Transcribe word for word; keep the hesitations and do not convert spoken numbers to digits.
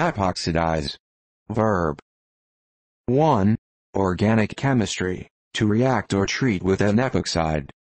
epoxidize. Verb. one. Organic chemistry, to react or treat with an epoxide.